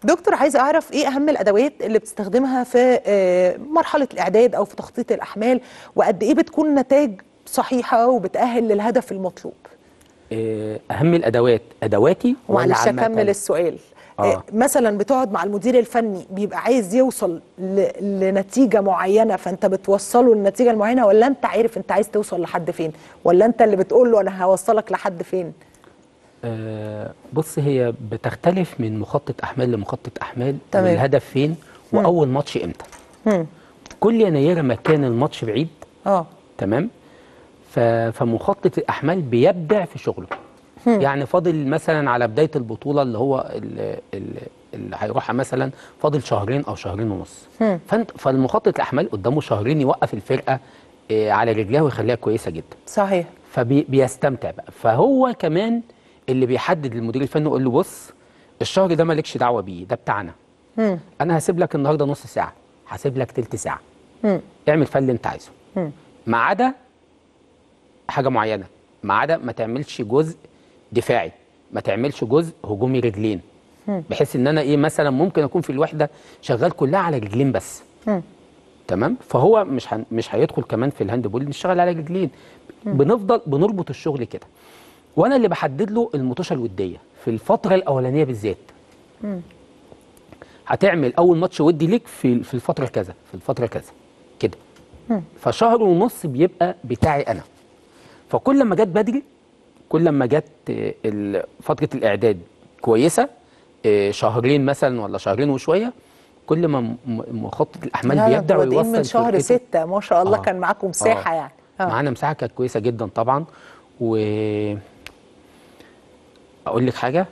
دكتور، عايزه اعرف ايه اهم الادوات اللي بتستخدمها في مرحله الاعداد او في تخطيط الاحمال، وقد ايه بتكون نتائج صحيحه وبتأهل للهدف المطلوب؟ اهم الادوات ادواتي ولا معلش عامه؟ اكمل السؤال. مثلا بتقعد مع المدير الفني بيبقى عايز يوصل لنتيجه معينه، فانت بتوصله للنتيجه المعينه، ولا انت عارف انت عايز توصل لحد فين، ولا انت اللي بتقول له انا هوصلك لحد فين؟ بص، هي بتختلف من مخطط احمال لمخطط احمال. تمام. والهدف فين واول ماتش امتى. كل يناير ما كان الماتش بعيد تمام، فمخطط الاحمال بيبدع في شغله. يعني فاضل مثلا على بدايه البطوله اللي هو اللي هيروحها مثلا فاضل شهرين او شهرين ونص، فالمخطط الاحمال قدامه شهرين يوقف الفرقه على رجلها ويخليها كويسه جدا. صحيح. فبيستمتع بقى. فهو كمان اللي بيحدد للمدير الفني يقول له بص، الشهر ده مالكش دعوه بيه، ده بتاعنا. انا هسيب لك النهارده نص ساعه، هسيب لك تلت ساعه، اعمل فيها اللي انت عايزه، ما عدا حاجه معينه، ما عدا ما تعملش جزء دفاعي، ما تعملش جزء هجومي رجلين، بحيث ان انا ايه مثلا ممكن اكون في الوحده شغال كلها على رجلين بس. تمام. فهو مش هيدخل كمان في الهاند بول نشتغل على رجلين. بنفضل بنربط الشغل كده، وانا اللي بحدد له المطوشه الوديه في الفتره الاولانيه بالذات. هتعمل اول ماتش ودي ليك في الفتره كذا، في الفتره كذا كده. فشهر ونص بيبقى بتاعي انا. فكل ما جت بدري، كل ما جت فتره الاعداد كويسه، شهرين مثلا ولا شهرين وشويه، كل ما مخطط الاحمال بيبدع ويوصل من شهر 6 ما شاء الله. كان معاكم مساحه يعني. معانا مساحه كانت كويسه جدا طبعا. و اقول لك حاجه،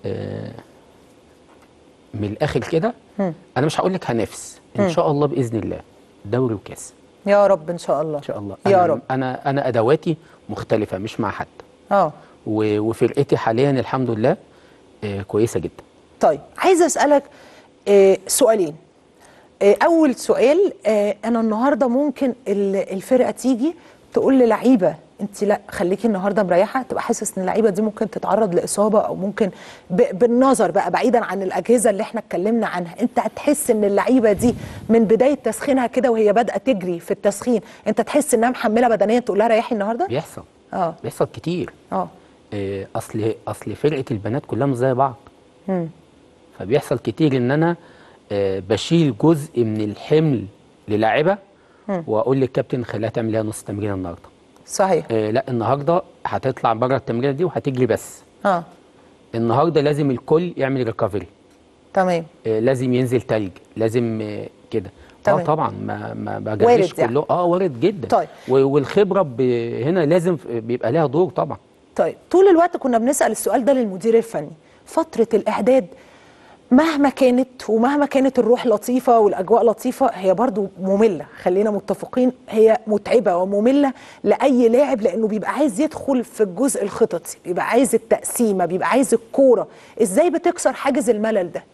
من الاخر كده، انا مش هقول لك هنافس ان شاء الله باذن الله دوري وكاس. يا رب ان شاء الله. ان شاء الله. يا رب. انا ادواتي مختلفه مش مع حد. وفرقتي حاليا الحمد لله كويسه جدا. طيب، عايزه اسالك سؤالين. اول سؤال، انا النهارده ممكن الفرقه تيجي تقول للعيبه انت لا خليكي النهارده مريحه، تبقى حاسس ان اللعيبه دي ممكن تتعرض لاصابه، او ممكن بالنظر بقى بعيدا عن الاجهزه اللي احنا اتكلمنا عنها، انت هتحس ان اللعيبه دي من بدايه تسخينها كده وهي بادئه تجري في التسخين، انت تحس انها محمله بدنيا تقول لها ريحي النهارده؟ بيحصل. بيحصل كتير. اصل فرقه البنات كلها مش زي بعض. فبيحصل كتير ان انا بشيل جزء من الحمل للاعبه، واقول للكابتن خليها تعمل لها نص تمرين النهارده. صحيح. لا، النهارده هتطلع بره التمرينه دي وهتجري بس. النهارده لازم الكل يعمل ريكفري. تمام. لازم ينزل تلج، لازم كده. طبعا ما بجريش كله. وارد جدا. طيب. والخبره هنا لازم بيبقى لها دور طبعا. طيب، طول الوقت كنا بنسال السؤال ده للمدير الفني، فتره الاعداد مهما كانت الروح لطيفة والأجواء لطيفة، هي برضو مملة، خلينا متفقين، هي متعبة ومملة لأي لاعب، لأنه بيبقى عايز يدخل في الجزء الخططي، بيبقى عايز التقسيمة، بيبقى عايز الكورة. إزاي بتكسر حاجز الملل ده؟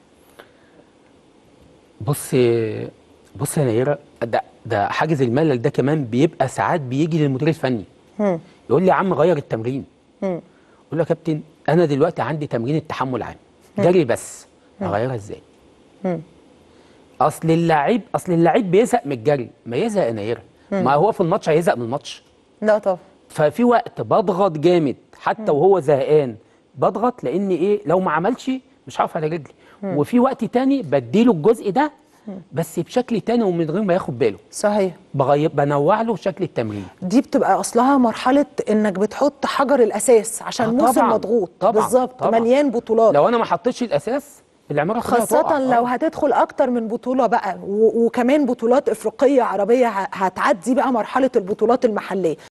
بص يا نيرة، ده حاجز الملل ده كمان بيبقى ساعات بيجي للمدير الفني يقول لي يا عم غير التمرين. اقول له يا كابتن أنا دلوقتي عندي تمرين التحمل عام جري بس، اغيرها ازاي؟ اصل اللعيب بيزهق من الجري. ما يزهق يا نيرة، ما هو في الماتش هيزهق من الماتش. لا طبعا. ففي وقت بضغط جامد حتى وهو زهقان، بضغط لان ايه لو ما عملش مش هقف على رجلي. وفي وقت تاني بديله الجزء ده بس بشكل تاني ومن غير ما ياخد باله. صحيح. بنوع له شكل التمرين. دي بتبقى اصلها مرحله انك بتحط حجر الاساس عشان موسم مضغوط بالظبط مليان بطولات. لو انا ما حطيتش الاساس العماره خاصة لو هتدخل أكتر من بطولة بقى، وكمان بطولات إفريقية عربية، هتعدي بقى مرحلة البطولات المحلية.